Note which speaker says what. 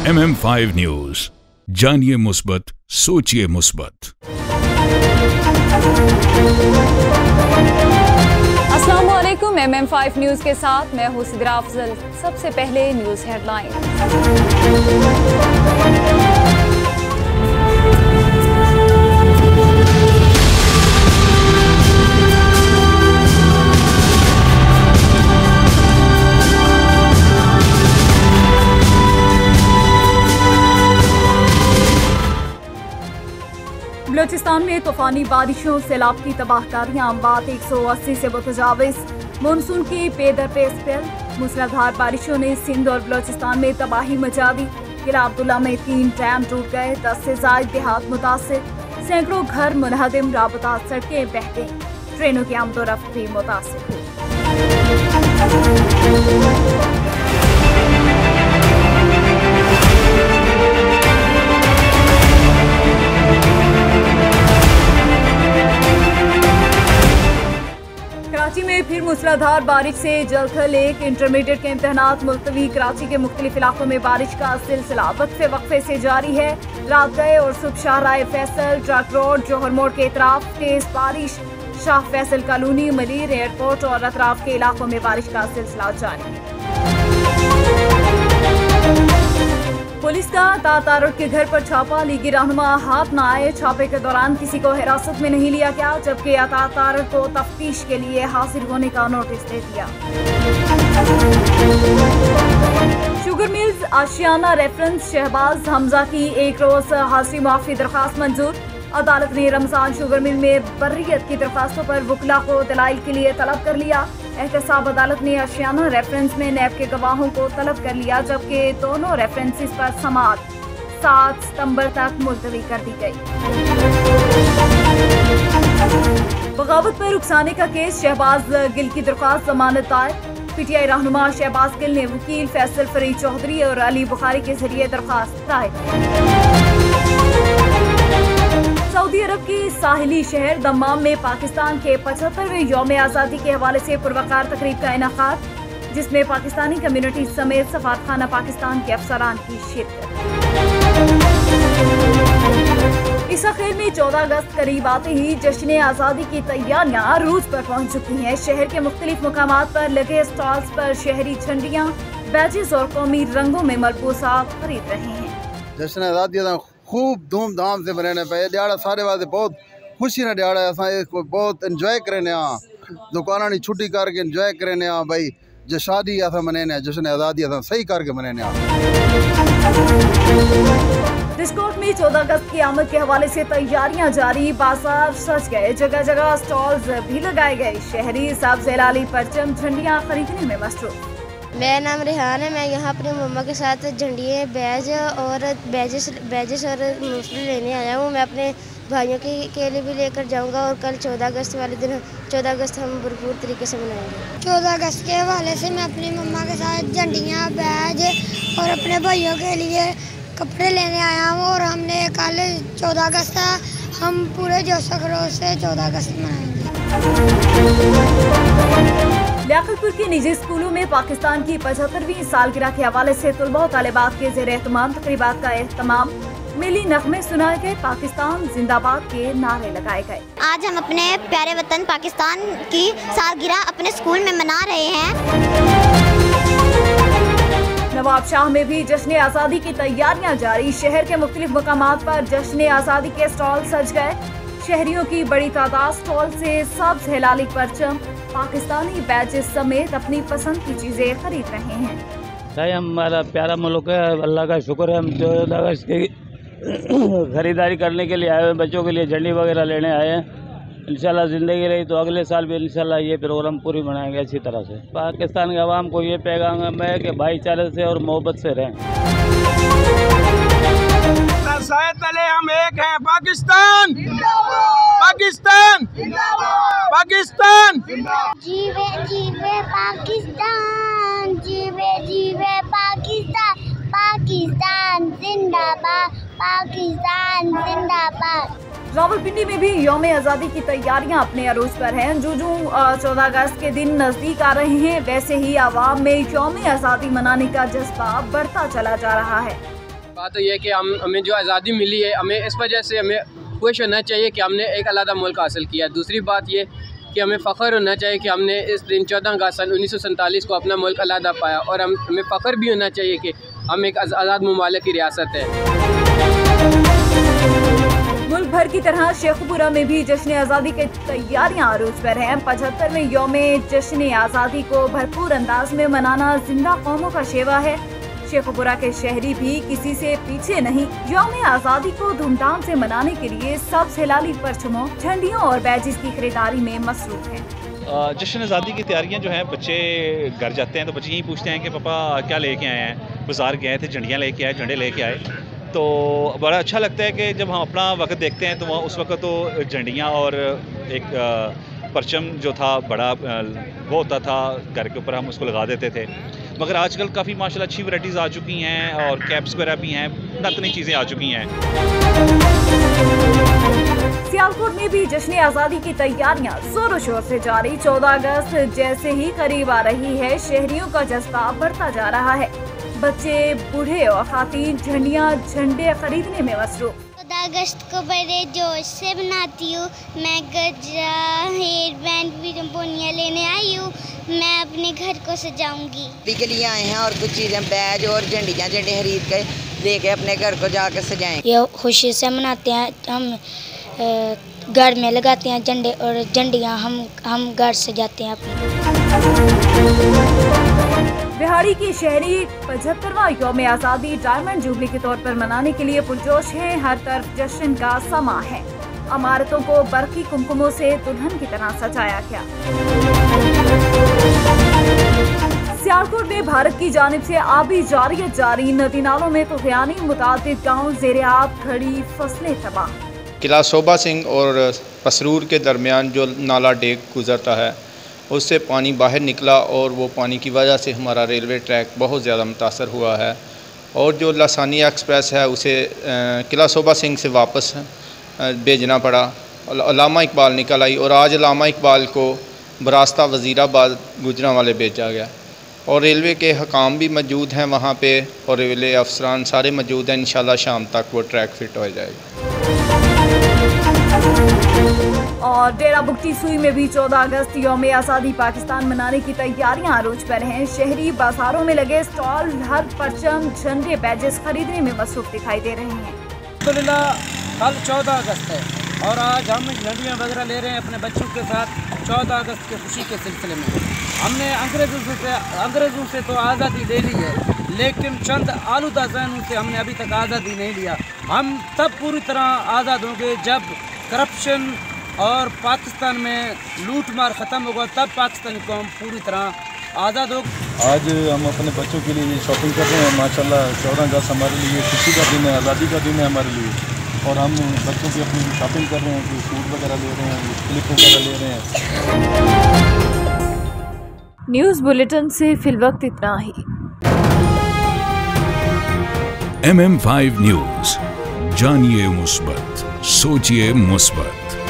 Speaker 1: MM5 news, जानिए मुस्बत, सोचिए मुस्बत।
Speaker 2: अस्सलाम वालेकुम। MM5 न्यूज के साथ मैं हूं सिद्रा अफजल। सबसे पहले न्यूज हेडलाइन। बलूचिस्तान में तूफानी बारिशों, सैलाब की तबाहकारियां, बात 180 से मुतजाविज। मानसून की पेदर पे स्पेल, मूसलाधार बारिशों ने सिंध और बलूचिस्तान में तबाही मचा दी। किला अब्दुल्ला में 3 डैम टूट गए, 10 से ज्यादा देहात मुतासिर, सैकड़ों घर मुनहदिम, राबता सड़कें बह गईं, ट्रेनों की आमदोरफ्त भी मुतासिर हुई। कराची में फिर मूसलाधार बारिश से जलथल 1 इंटरमीडिएट के इम्तहानात मुल्तवी। कराची के मुख्तलिफ इलाकों में बारिश का सिलसिला वक्फे वक्फे से जारी है। रात गए और सुबह शाहराह फैसल, ट्रक रोड, जौहर मोड़ के इतराफ तेज बारिश। शाह फैसल कॉलोनी, मलीर एयरपोर्ट और अतराफ के इलाकों में बारिश का सिलसिला जारी है। पुलिस का तातारुट के घर पर छापा, लीगी रहनुमा हाथ न आए। छापे के दौरान किसी को हिरासत में नहीं लिया गया, जबकि तातारुट को तफ्तीश के लिए हाजिर होने का नोटिस दे दिया। Sugar mills Ashiana reference, Shahbaz Hamza की 1 रोज हाजिरी माफी दरखास्त मंजूर। अदालत ने रमजान शुगर मिल में बर्रियत की दरखास्तों पर वकला को दलाइल के लिए तलब कर लिया। एहतसाब अदालत ने आशियाना रेफरेंस में नैब के गवाहों को तलब कर लिया, जबकि दोनों रेफरेंसेस पर समाअत 7 सितंबर तक मुलतवी कर दी गई। बगावत पर उकसाने का केस, शहबाज गिल की दरखास्त जमानत दायर। PTI रहनुमा शहबाज गिल ने वकील फैसल फरीद चौधरी और अली बुखारी के जरिए दरखास्त दायर। सऊदी अरब की साहिली शहर दम्माम में पाकिस्तान के 75वें यौम आज़ादी के हवाले से पुरवकार तकरीब का इनेकाद, जिसमें पाकिस्तानी कम्युनिटी समेत सफारतखाना पाकिस्तान के अफसरान की शिरकत। इस अखीर में 14 अगस्त करीब आते ही जश्न आज़ादी की तैयारियां रूज पर पहुंच चुकी हैं। शहर के मुख्तलिफ मुकामात पर लगे स्टॉल्स पर शहरी झंडियां, बैजेस और कौमी रंगों में मलबूसात खरीद रहे हैं।
Speaker 3: जश्न आज़ादी खूब धूमधाम से मनाने पे दिहाड़ा सारे वास्ते बहुत खुशी ना दिहाड़ा है। असां बहुत इंजॉय करने दुकाना की छुट्टी करके इंजॉय करने भाई जो शादी असां मनाने जश्न आज़ादी असां सही करके मनाने।
Speaker 2: डिस्कोर्ट में 14 अगस्त की आमद के हवाले से तैयारियां जारी, बाजार सज गए, जगह जगह स्टॉल्स भी लगाए गए। शहरी सब्ज़ लाली परचम झंडियां खरीदने में मसरूफ।
Speaker 4: मेरा नाम रेहान है। मैं यहाँ अपनी मम्मा के साथ झंडियाँ, बैजेस और मूंगफली लेने आया हूँ। मैं अपने भाइयों के लिए भी लेकर जाऊँगा और कल 14 अगस्त वाले दिन 14 अगस्त हम भरपूर तरीके से मनाएंगे। 14 अगस्त के हवाले से मैं अपनी मम्मा के साथ झंडियाँ, बैज और अपने भाइयों के लिए कपड़े लेने आया हूँ और हमने कल 14 अगस्त हम पूरे जोश खरोश से 14 अगस्त मनाएंगे।
Speaker 2: लियाकतपुर के निजी स्कूलों में पाकिस्तान की 75वीं सालगिरह के हवाले से तलबा और तालिबात के ज़ेर एहतमाम तकरीबात का एहतमाम, मिली नगमे सुनाए गए, पाकिस्तान जिंदाबाद के नारे लगाए गए।
Speaker 5: आज हम अपने प्यारे वतन पाकिस्तान की सालगिरह अपने स्कूल में मना रहे हैं।
Speaker 2: नवाब शाह में भी जश्न आज़ादी की तैयारियां जारी। शहर के मुख्तलिफ मकामात पर जश्न आज़ादी के स्टॉल सज गए। शहरियों की बड़ी तादाद स्टॉल से सब्ज़ हिलाली परचम, पाकिस्तानी बैजेस समेत अपनी पसंद की चीजें खरीद रहे हैं।
Speaker 6: भाई हमारा प्यारा मुल्क है, अल्लाह का शुक्र है। हम 14 अगस्त की खरीदारी करने के लिए आए हुए, बच्चों के लिए झंडी वगैरह लेने आए हैं। इंशाल्लाह ज़िंदगी रही तो अगले साल भी इंशाल्लाह ये प्रोग्राम पूरी मनाएंगे अच्छी तरह से। पाकिस्तान के अवाम को ये पैगाम है कि भाईचारे से और मोहब्बत से रहें।
Speaker 7: हम एक हैं, पाकिस्तान पाकिस्तान पाकिस्तान।
Speaker 5: जीवे जीवे पाकिस्तान, जीवे जीवे पाकिस्तान, पाकिस्तान जिंदाबाद, पाकिस्तान जिंदाबाद।
Speaker 2: रावलपिंडी में भी यौम आज़ादी की तैयारियां अपने अरूज पर हैं। जो 14 अगस्त के दिन नज़दीक आ रहे हैं, वैसे ही आवाम में यौम आज़ादी मनाने का जज्बा बढ़ता चला जा रहा है।
Speaker 8: बात तो ये है कि हमें जो आज़ादी मिली है, हमें इस वजह से हमें खुश होना चाहिए कि हमने एक अलग मुल्क हासिल किया। दूसरी बात ये कि हमें फ़ख्र होना चाहिए कि हमने इस दिन 14 अगस्त सन 1947 को अपना मुल्क अलग पाया, और हमें फ़ख्र भी होना चाहिए कि हम एक आज़ाद ममालिक की रियासत है।
Speaker 2: मुल्क भर की तरह शेखपुरा में भी जश्न आज़ादी की तैयारियां अरूज पर हैं। 75वें यौम जश्न आज़ादी को भरपूर अंदाज में मनाना जिंदा कौमों का शेवा है। शेखपुरा के शहरी भी किसी से पीछे नहीं। यौम आज़ादी को धूमधाम से मनाने के लिए सब हिलाली परचमों, झंडियों और बैजेस की खरीदारी में मसरूफ हैं।
Speaker 9: जश्न आज़ादी की तैयारियां जो हैं, बच्चे घर जाते हैं तो बच्चे यही पूछते हैं कि पापा क्या लेके आए हैं। बाज़ार गए थे, झंडियाँ लेके आए, झंडे लेके आए, तो बड़ा अच्छा लगता है कि जब हम अपना वक्त देखते हैं तो वहाँ उस वक्त तो झंडियाँ और एक परचम जो था बड़ा वो होता था, घर के ऊपर हम उसको लगा देते थे। मगर आजकल काफ़ी माशाल्लाह अच्छी वैराइटीज़ आ चुकी हैं और कैप्स वगैरह भी हैं, नई नई चीज़ें आ चुकी हैं।
Speaker 2: सियालकोट में भी जश्न आज़ादी की तैयारियां जोरों शोर से जारी। 14 अगस्त जैसे ही करीब आ रही है, शहरियों का जज्बा बढ़ता जा रहा है। बच्चे, बूढ़े और खातीन झंडे खरीदने में मसरूफ।
Speaker 4: 14 अगस्त को बड़े जोश से मनाती हूँ। मैं गजरा, हेयर बैंड, पोनिया लेने आई हूँ। मैं अपने घर को सजाऊंगी।
Speaker 10: के लिए आए हैं और कुछ चीज़ें, बैज और झंडे खरीद के लेके अपने घर को जाकर सजाएंगे।
Speaker 4: ये खुशी से मनाते हैं। हम घर में लगाते हैं झंडे और झंडियाँ हम घर सजाते हैं अपने।
Speaker 2: बिहाड़ी की शहरी 75वां यौम आज़ादी डायमंड जुबली के तौर पर मनाने के लिए पुरजोश है। हर तरफ जश्न का समा है। इमारतों को बरकी कुमकुमों से दुल्हन की तरह सजाया गया। सियालकोट में भारत की जानिब से आबी जारियत जारी। नदी नालों में तुग़यानी, मुतादिद गाँव ज़ेर-ए-आब, खड़ी फसलें तबाह।
Speaker 11: किला शोभा सिंह और पसरूर के दरमियान जो नाला डेक गुजरता है, उससे पानी बाहर निकला और वो पानी की वजह से हमारा रेलवे ट्रैक बहुत ज़्यादा मुतासर हुआ है। और जो लासानिया एक्सप्रेस है उसे किला शोभा सिंह से वापस भेजना पड़ा। अल्लामा इकबाल निकल आई और आज अल्लामा इकबाल को बरास्ता वज़ीराबाद गुजरांवाले भेजा गया। और रेलवे के हकाम भी मौजूद हैं वहाँ पे और रेलवे अफसरान सारे मौजूद हैं। इंशाल्लाह शाम तक वो ट्रैक फिट हो जाएगा।
Speaker 2: और डेरा बुगटी सुई में भी 14 अगस्त यौम आज़ादी पाकिस्तान मनाने की तैयारियां अरूज पर हैं। शहरी बाजारों में लगे स्टॉल हर परचम, झंडे, बैजेस खरीदने में मसरूफ दिखाई दे रहे हैं।
Speaker 12: कल 14 अगस्त है और आज हम झंडियाँ वगैरह ले रहे हैं अपने बच्चों के साथ 14 अगस्त की खुशी के सिलसिले में। हमने अंग्रेज़ों से तो आज़ादी ले ली है, लेकिन चंद आलूदा ज़हनों से हमने अभी तक आज़ादी नहीं लिया। हम तब पूरी तरह आज़ाद होंगे जब करप्शन और पाकिस्तान में लूट मार ख़त्म होगा, तब पाकिस्तानी कौम पूरी तरह आज़ाद हो।
Speaker 13: आज हम अपने बच्चों के लिए शॉपिंग कर रहे हैं। माशाल्लाह 14 अगस्त हमारे लिए खुशी का दिन है, आज़ादी का दिन है हमारे लिए। और हम बच्चों की अपनी शॉपिंग कर रहे हैं, जो सूट वगैरह ले रहे हैं, क्लिप वगैरह ले रहे हैं।
Speaker 2: न्यूज़ बुलेटिन से फिलवक्त इतना ही।
Speaker 1: MM5 न्यूज़, जानिए मुस्बत, सोचिए मुस्बत।